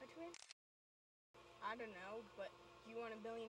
A twin? I don't know, but do you want $1 billion